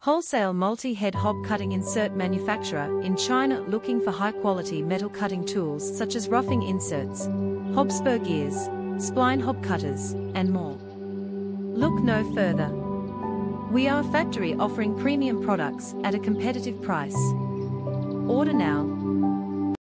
Wholesale multi-head hob cutting insert manufacturer in China looking for high-quality metal cutting tools such as roughing inserts, hob spur gears, spline hob cutters, and more. Look no further. We are a factory offering premium products at a competitive price. Order now.